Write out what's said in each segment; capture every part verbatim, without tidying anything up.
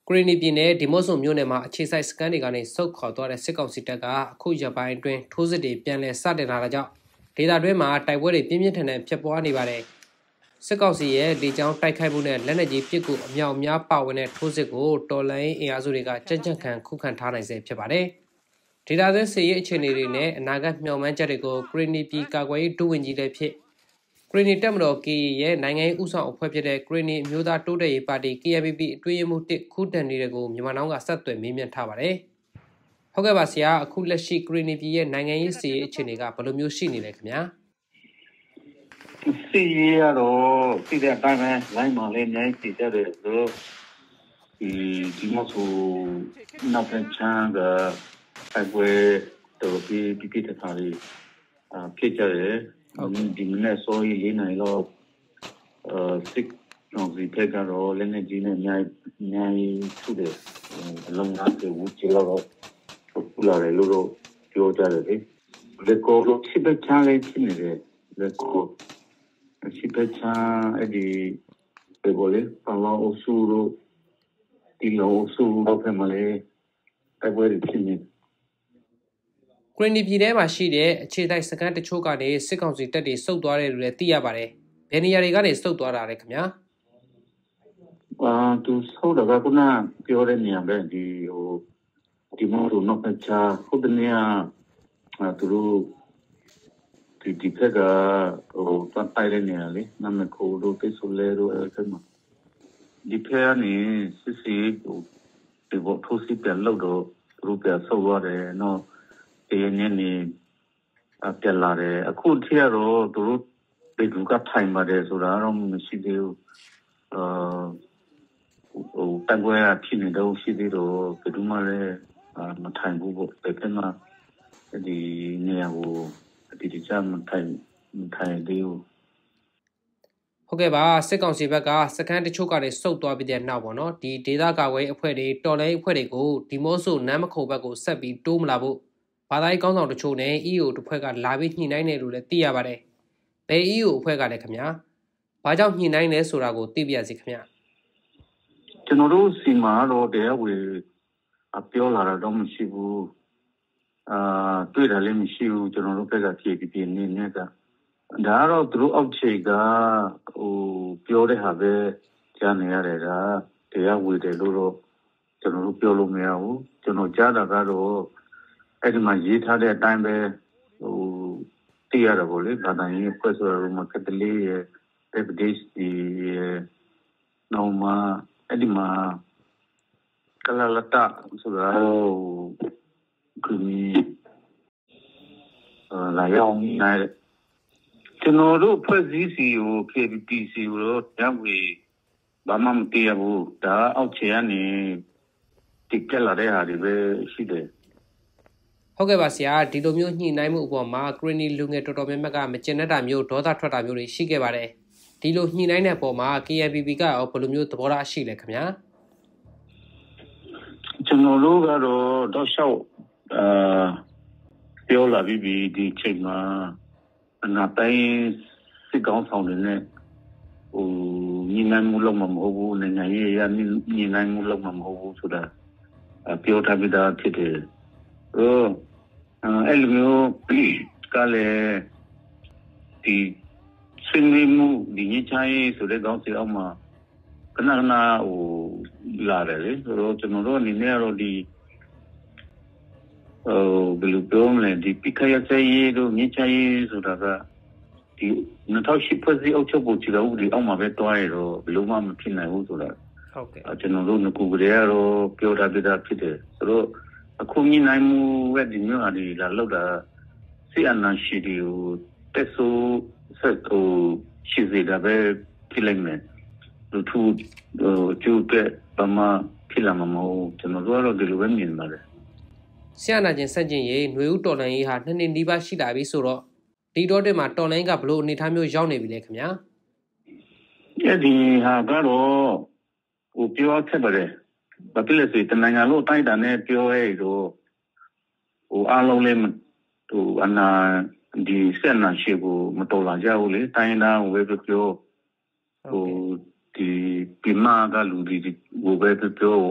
ကရီနီပြည်နယ်ဒီမော့ဆိုမြို့နယ်မှာအခြေစိုက်စကန်တွေကနေစုပ်ခေါ်သွားတဲ့စစ်ကောင်စီတပ်ကအခုရပိုင်းအတွင်းထိုးစစ်တွေပြန်လည်စတင်လာတာကြောင့်ဒေသတွင်းမှာတိုက်ပွဲတွေပြင်းပြင်းထန်ထန်ဖြစ်ပွားနေပါတယ်စစ်ကောင်စီရဲ့လေကြောင်းတိုက်ခိုက်မှုနဲ့လက်နက်ကြီးပစ်ကူအမြောက်အများပါဝင်တဲ့ထိုးစစ်ကိုတော်လိုင်းအင်အားစုတွေကကြက်ကြက်ခံခုခံထားနိုင်စေဖြစ်ပါတယ်ဒေသတွင်းစစ်ရေးအခြေအနေတွေနဲ့အနာဂတ်မျှော်မှန်းချက်တွေကိုကရီနီပြည်ကာကွယ်ရေးဒုဝန်ကြီးလည်းဖြစ်ကရီနီတပ်မတော် K ရဲ့နိုင်ငံရေးဥဆောင်အဖွဲ့ဖြစ်တဲ့ကရီနီအမျိုးသားတိုးတက်ရေးပါတီ K N P P အတွင်းရေးမှူးတစ်ခုတန်တွေကိုမြန်မာနောက်ကဆက်သွယ်မေးမြန်းထားပါတယ်။ဟုတ်ကဲ့ပါဆရာအခုလက်ရှိကရီနီပြည်ရဲ့နိုင်ငံရေးစီရေးအခြေအနေကဘယ်လိုမျိုးရှိနေလဲခင်ဗျာ။စီရေးရတော့စီတဲ့အတိုင်းပဲလိုင်းမှာလည်းအများကြီးတည်တယ်ဆိုတော့ဒီဒီမဆိုနောက်ပြန်ချမ်းကအဲ့ပွဲတော့ဒီဒီကိစ္စတွေအာဖြစ်ကြတယ်ဒီမနေ့ဆိုရင်လေးနိုင်တော့အာစစ်တော့ဒီတက်ကတော့လည်းနေကြီးနဲ့အများအများသူ့တဲ့လုံငန်းတွေဝချီတော့ပူလာတယ်လို့ပြောကြတယ်လေလေကိုလို့ချိပချမ်းလေးဖြစ်နေတယ်လေကိုချိပချမ်းအဲ့ဒီဘယ်လိုလဲပလောအဆူလို့ဒီလိုအဆူတော့ဖက်မလဲအဲ့ဘယ်လိုဖြစ်နေကရီနီပြည်ထဲမှာရှိတဲ့အခြေတိုက်စကန်တချို့ကနေစစ်ကောင်စီတပ်တွေစုပ်သွားတယ်လို့လည်းသိရပါတယ်။ဘယ်နေရာတွေကနေစုပ်သွားတာလဲခင်ဗျာ။အာသူစုပ်တော့ကခုနပြောတဲ့နေရာပဲဒီဟိုဒီမော်ရိုနော့ပချာခုတနေရာသူတို့ဒီဒီဖက်ကဟိုပတ်တိုင်တဲ့နေရာလေနမခိုတို့ပိဆိုလဲတို့အဲ့ဒါမှာဒီဖက်ကနေစစ်စီဟိုဒီဘောထိုးစီပြန်လို့တော့သူတို့ပြန်ဆုပ်သွားတယ်နော်ဒီနေ့နေအပြလာတယ်အခုထရတော့သူတို့ဘယ်သူကထိုင်ပါတယ်ဆိုတာတော့မရှိသေးဘူးအာဟိုတန်ခွဲဖြစ်နေတော့ရှိသေးတော့ဘယ်သူမှလည်းမထိုင်ဘူးပေါ့ဘယ်ကမှဒီနေရာကိုဒီဒီချမ်းမထိုင်မထိုင်သေးဘူးဟုတ်ကဲ့ပါစစ်ကောင်စီဘက်ကစကန်တချို့ကနေစုပ်သွားပြီးတဲ့နောက်ပေါ့နော်ဒီဒေသကာကွယ်အဖွဲ့တွေတော်လိုင်းအဖွဲ့တွေကိုဒီမော့ဆိုနမ်းမခုံဘက်ကိုဆက်ပြီးတိုးမလာဖို့ဘာသာရေးကောင်းဆောင်တချို့နဲ့ E O တစ်ဖွဲ့ကလာပြီးညှိနှိုင်းတယ်လို့လည်းသိရပါတယ်။ဘယ် E O အဖွဲ့ကလည်းခင်ဗျာ။ဘာကြောင့်ညှိနှိုင်းလဲဆိုတာကိုသိပြရစီခင်ဗျာ။ကျွန်တော်တို့စီမာတော့တရားဝင်အပြောလာတော့မရှိဘူး။အာတွေ့တယ်လည်းမရှိဘူးကျွန်တော်တို့ဘက်ကဖြည့်ပြီးပြင်းနေနေတာ။ဒါကတော့သူတို့အောက်ခြေကဟိုပြောတဲ့ဟာပဲကြားနေရတယ်ကတရားဝင်တယ်လို့တော့ကျွန်တော်တို့ပြောလို့မရဘူး။ကျွန်တော်ကြားတာကတော့အဲ့ဒီမှာရေးထားတဲ့အတိုင်းပဲဟိုတည်ရတော့ဗောလေဘာသာရေးဖွဲ့ဆိုတော့မကတလေးရဲ့တက်ပဒေ့စီနော်မအဲ့ဒီမှာကလလတာဆိုတော့ကူမီလာရောက်နိုင်ကျွန်တော်တို့ဖွဲ့စည်းစီကို K P P C ကိုတော့ညဝေဘာမှမတည်ရဘူးဒါအောက်ခြေကနေတိကျလာတဲ့ဟာတွေပဲရှိတယ်ဟုတ်ကဲ့ပါဆရာဒီလိုမျိုးညှိနှိုင်းမှုအပေါ်မှာကရီနီလူငယ်တော်တော်များများကမကျင်တဲ့တာမျိုးဒေါသထွက်တာမျိုးတွေရှိခဲ့ပါတယ်ဒီလိုညှိနှိုင်းတဲ့အပေါ်မှာ K N P P ကရောဘယ်လိုမျိုးသဘောထားရှိလဲခင်ဗျာကျွန်တော်တို့ကတော့တော့ရှောက်အာပြောလာပြီးဒီချိန်မှာအနာတိုင်းစစ်ကောင်းဆောင်တွေနဲ့ဟိုညှိနှိုင်းမှုလုပ်မှာမဟုတ်ဘူးနိုင်ငံရေးရညှိနှိုင်းမှုလုပ်မှာမဟုတ်ဘူးဆိုတာပြောထားပြီးသားဖြစ်တယ်ဟိုအဲ့လိုမျိုးကလည်းဒီစင်နေမှုဒီညချိုင်းဆိုတဲ့ကောင်းစီအောင်မှာခဏခဏဟိုလာတယ်လေဆိုတော့ကျွန်တော်တို့အနေနဲ့ကတော့ဒီဟိုဘယ်လိုပြောမလဲဒီပိခရစေးတို့ညချိုင်းဆိုတာကဒီနှစ်ထောင်ရှစ်ဖွဲ့စီအုပ်ချုပ်ဖို့ချီတော့ဒီအောင်မှာပဲတွားရတော့ဘယ်လိုမှမဖြစ်နိုင်ဘူးဆိုတာဟုတ်ကဲ့ကျွန်တော်တို့ငကူကြရတော့ပြောထားပြတာဖြစ်တယ်ဆိုတော့အခုညနိုင်မှုရဲ့ဒီမျိုးအရာလာလောက်တာစီအနာရှိဒီကိုတက်ဆိုဆက်ကိုရှိစေတာပဲဖြစ်လိုက်မယ်လူထုကျုပ်ကဘာမှဖြစ်လာမှာမဟုတ်ကျွန်တော်တို့ကတော့ဒီလိုပဲမြင်ပါတယ်ဆရာနာချင်းစန့်ကျင်ရေးຫນွေဦးတော်လန်ရေးဟာနှစ်နှစ်နီးပါးရှိလာပြီဆိုတော့ဒီတော့တင်မှာတော်လိုင်းကဘလို့အနေထားမျိုးရောက်နေပြီလေခင်ဗျာအဲ့ဒီဟာကတော့ဟိုပြောခဲ့ပါတယ်ဘာဖြစ်လဲဆိုတနိုင်ငံလုံးတိုင်းတာနဲ့ပြောရဲတော့ဟိုအားလုံးလည်းဟိုအနာဒီဆက်နာရှိကိုမတော်လာကြဘူးလေတိုင်းသားဝဲပြောဟိုဒီပြမကလူဒီဟိုပဲပြော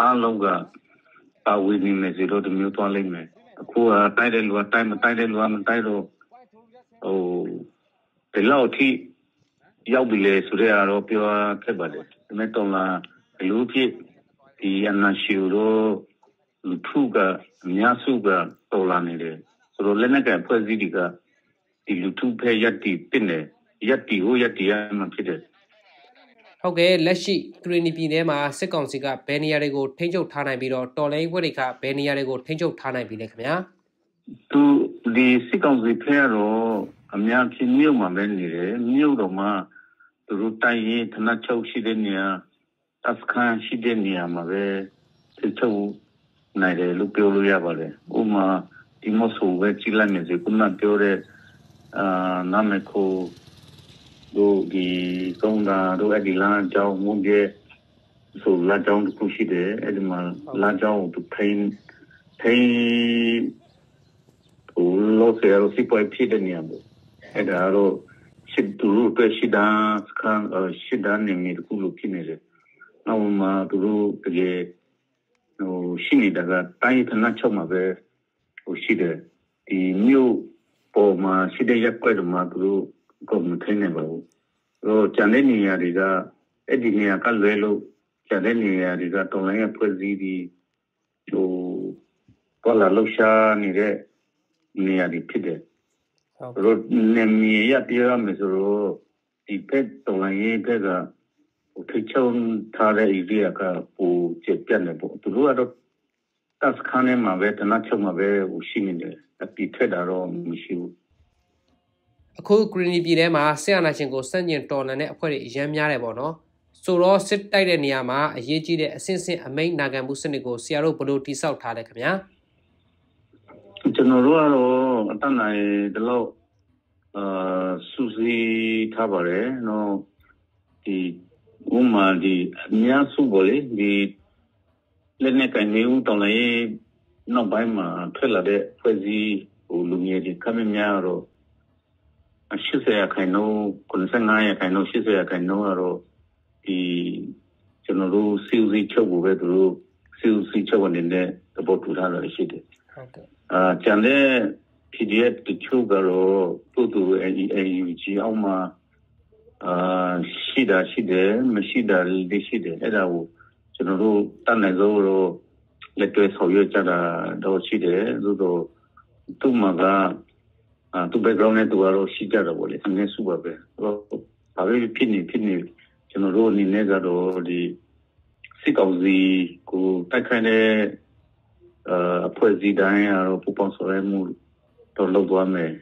အားလုံးကပါဝင်နေမယ်စီလို့တမျိုးသွားလိမ့်မယ်အခုကတိုက်တဲ့လူကတိုက်မတိုက်တဲ့လူကမတိုက်တော့ဟိုဒီလောက်ထိရောက်ပြီလေဆိုတော့တော့ပြောခဲ့ပါတယ်ဒါပေမဲ့တော့လာလူဖြစ်ဒီအနာရှိလို့လူထုကအများစုကတော်လာနေတယ်ဆိုတော့လက်နက်ကဖွဲ့စည်းတွေကဒီလူထုဖက်ရက်တီတင်တယ်ရက်တီဟိုရက်တီရမှဖြစ်တယ်ဟုတ်ကဲ့လက်ရှိကရီနီပြည်ထဲမှာစစ်ကောင်စီကဘယ်နေရာတွေကိုထိန်းချုပ်ထားနိုင်ပြီးတော့တော်လိုင်းဘွဲတွေကဘယ်နေရာတွေကိုထိန်းချုပ်ထားနိုင်ပြီလဲခင်ဗျာသူဒီစစ်ကောင်စီဖက်တော့အများကြီးမြို့မှာပဲနေတယ်မြို့တော်မှာသူတို့တိုင်းရင်ဌာနချုပ်ရှိတဲ့နေရာအစခန်းရှိတဲ့နေရာမှာပဲထိချုပ်နိုင်တယ်လို့ပြောလို့ရပါတယ်ဥမာဒီမဆိုပဲကြည့်လိုက်နေစေခုနပြောတဲ့အာနာမကိုတို့ဒီကုန်းတာတို့အဲ့ဒီလမ်းကြောင်းမွန်ကျဲဆိုလမ်းကြောင်းတစ်ခုရှိတယ်အဲ့ဒီမှာလမ်းကြောင်းသူထိန်ထိန်ဟိုလို့ဆရာတို့စီပွားဖြစ်တဲ့နေရာပေါ့အဲ့ဒါတော့ရှစ်သူတို့ပဲရှစ်ဒါစကန်ရှစ်ဒါနေမိတခုလို့ဖြစ်နေတယ်နောက်မှသူတို့တကယ်ဟိုရှိနေတာကတိုင်းဌာနချုပ်မှာပဲဟိုရှိတယ်ဒီမြို့ပေါ်မှာရှိတဲ့ရက်ွက်မှာသူတို့ကမထိုင်နေပါဘူးဟိုကျန်တဲ့နေရာတွေကအဲ့ဒီနေရာကလွဲလို့ကျန်တဲ့နေရာတွေကတော်လိုင်းရဲ့ဖွဲ့စည်းပြီးဟိုပေါ်လာလောက်ရှာနေတဲ့နေရာတွေဖြစ်တယ်ဟုတ်နေမီရပြရမယ်ဆိုတော့ဒီဖက်တော်လိုင်းရဲ့ဖက်ကဟိုထိချုံထားတဲ့ area ကဟိုကျပြတ်နေပေါ့သူတို့ကတော့တက်ခါနေမှာပဲတနတ်ချုပ်မှာပဲဟိုရှိနေတယ်အပြစ်ထက်တာတော့မရှိဘူးအခုဂရီနီပြည်ထဲမှာဆရာနာရှင်ကိုစန့်ကျင်တော်လှန်တဲ့အဖွဲ့တွေအများများတယ်ပေါ့နော်ဆိုတော့စစ်တိုက်တဲ့နေရာမှာအရေးကြီးတဲ့အဆင့်ဆင့်အမိန့်နာခံမှုစနစ်ကိုဆရာတို့ဘယ်လိုတိစောက်ထားလဲခင်ဗျာကျွန်တော်တို့ကတော့အတန်းနိုင်ဒီလောက်အာစူစီထားပါတယ်နော်ဒီဥမာဒီအများစုပေါ့လေဒီလက်နဲ့ကနေဦးတောင်းလိုက်နောက်ပိုင်းမှာထွက်လာတဲ့ဖွဲ့စည်းဟိုလူငယ်တွေခမများတော့ရှစ်ဆယ်ခိုင်နှုန်းခုနစ်ဆယ်ငါးရာခိုင်နှုန်းရှစ်ဆယ်ခိုင်နှုန်းကတော့ဒီကျွန်တော်တို့စီစီချုပ်ကိုပဲသူတို့စီစီချုပ်အနေနဲ့သဘောတူထားတာရှိတယ်ဟုတ်ကဲ့အာကျန်တဲ့ P D F တချို့ကတော့တူတူ A U G အောင်မှာအာရှိတာရှိတယ်မရှိတာလည်းရှိတယ်အဲ့ဒါကိုကျွန်တော်တို့တတ်နိုင်ဆုံးတော့လက်တွေ့ဆောင်ရွက်ကြတာတော့ရှိတယ်သို့တော့သူ့မှာကအာသူ background နဲ့သူကတော့ရှိကြတော့ဗောလေအငယ်စုပါပဲတော့ဒါပဲဖြစ်နေဖြစ်နေကျွန်တော်တို့အနေနဲ့ကတော့ဒီစစ်ကောင်စီကိုတိုက်ခိုက်တဲ့အာအဖွဲ့အစည်းတိုင်းကတော့ပူပေါင်းဆောင်ရွက်မှုတော့လုပ်သွားမယ်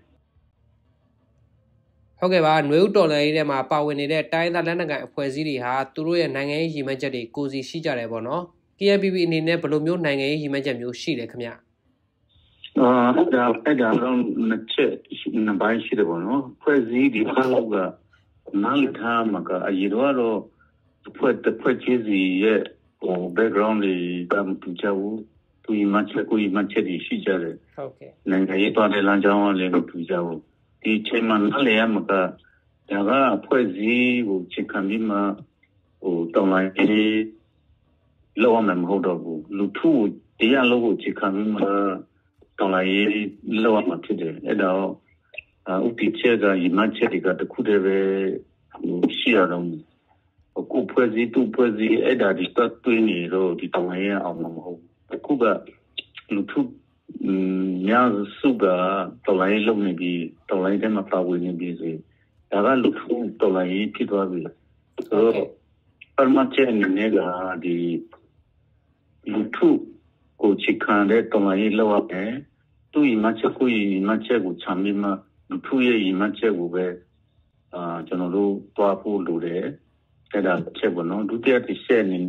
ဟုတ်ကဲ့ပါຫນွေဥတော်လှန်ရေးထဲမှာပါဝင်နေတဲ့တိုင်းသားလက်နက်ကိုင်အဖွဲ့အစည်းတွေဟာသူတို့ရဲ့နိုင်ငံရေးရည်မှန်းချက်တွေကိုစီရှိကြတယ်ပေါ့နော် K N P P အနေနဲ့ဘယ်လိုမျိုးနိုင်ငံရေးရည်မှန်းချက်မျိုးရှိလဲခင်ဗျာအာဒါအဲ့ဒါတော့နှစ်ချက်နှစ်ပိုင်းရှိတယ်ပေါ့နော်ဖွဲ့စည်းဒီအားလုံးကနားလည်ထားမှာကအရင်တော့ဖွဲ့တစ်ဖွဲ့ချင်းစီရဲ့ဟို background တွေကမတူကြဘူးသူမှချက်ကိုမှချက်တွေရှိကြတယ်ဟုတ်ကဲ့နိုင်ငံရေးတော်တဲ့လမ်းကြောင်းလည်းမတူကြဘူးဒီချိန်မှာနားလည်ရမှာကဒါကဖွဲ့စည်းကိုချက်ခံပြီးမှဟိုတောင်းလိုက်ပြီးလောရမှာမဟုတ်တော့ဘူးလူထုတရားလုံးကိုချက်ခံပြီးမှတောင်းလိုက်လောရမှာဖြစ်တယ်အဲ့တော့ဥပဒေချက်ကရည်မှန်းချက်တွေကတခုတည်းပဲဟိုရှိရတော့အခုဖွဲ့စည်းသူဖွဲ့စည်းအဲ့ဒါဒီတက်သွင်းနေတော့ဒီတောင်းလိုက်ရအောင်မဟုတ်အခုကလူထုညာစုကတော်လိုင်းလုံးနေပြီးတော်လိုင်းတဲ့မှာပါဝင်နေပြီးစေဒါကလူထုတော်လိုင်းဖြစ်သွားပြီဆိုတော့ပရမတ်ချန်နေကဒီလူထုကိုချခံတဲ့တော်လိုင်းလောက်ရတယ်သူ့ဤမချက်ကိုဤမချက်ကိုချမ်းပြီးမှလူထုရဲ့ဤမချက်ကိုပဲအာကျွန်တော်တို့တွားဖို့လိုတယ်အဲ့ဒါချက်ပေါ့နော်ဒုတိယတစ်ချက်နေ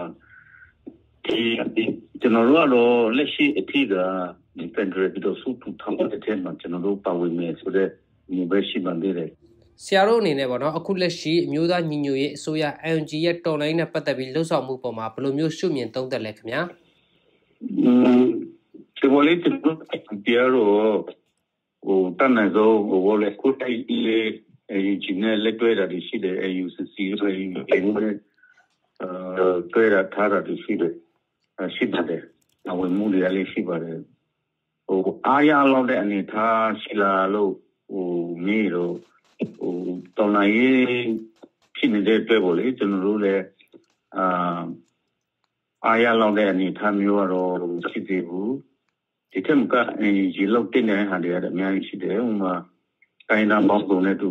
ဒီကျွန်တော်တို့ကတော့လက်ရှိအထီးကဒီပန်ဒရပြီးတော့စုထူထောင်တဲ့ထဲမှာကျွန်တော်တို့ပါဝင်နေဆိုတဲ့ဒီဘက်ရှိမှနေတယ်ဆရာတို့အနေနဲ့ပေါ့နော်အခုလက်ရှိအမျိုးသားညီညွတ်ရေးအစိုးရ N U G ရဲ့တော်လိုင်းနဲ့ပတ်သက်ပြီးလှုပ်ဆောင်မှုပေါ်မှာဘယ်လိုမျိုးရှုမြင်သုံးသပ်လဲခင်ဗျာอืมဒီလိုလေးကျွန်တော်ပြောတော့ဟိုတန်းနေသောဟိုလေကိုတိုက်လေ N U G နဲ့လက်တွဲတာရှိတယ် A U C C ဆိုရင်အဲအာတွေ့တာထားတာရှိတယ်ရှိပါတယ်။ဝင်မှုတွေလည်းရှိပါတယ်။ဟိုအားရလောက်တဲ့အနေထားရှိလာလို့ဟိုမြေတော့ဟိုတော်နိုင်ရေးဖြစ်နေတဲ့အတွက်ပေါ့လေကျွန်တော်တို့လည်းအာအားရလောက်တဲ့အနေထားမျိုးကတော့ရှိသေးဘူး။ဒီထက်မကရေလောက်တင်တဲ့ဟာတွေကအများကြီးရှိတယ်။ဟိုမှာတိုင်းသားပေါင်းစုံနဲ့တူ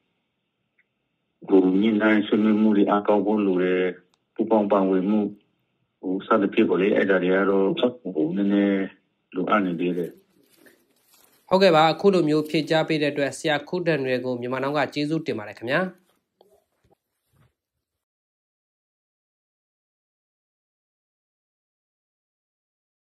ကိုမြင့်နိုင်ဆွေးနွေးမှုတွေအကောက်ဖို့လိုတယ်ပူပေါင်းပန်ဝင်မှုဟိုစသဖြင့်ပေါ့လေအဲ့ဒါတွေကတော့ဟိုနည်းနည်းလိုအပ်နေသေးတယ်ဟုတ်ကဲ့ပါအခုလိုမျိုးဖြည့်ကြားပေးတဲ့အတွက်ဆရာခုတန်တွေကိုမြန်မာနောက်ကကျေးဇူးတင်ပါတယ်ခင်ဗျာ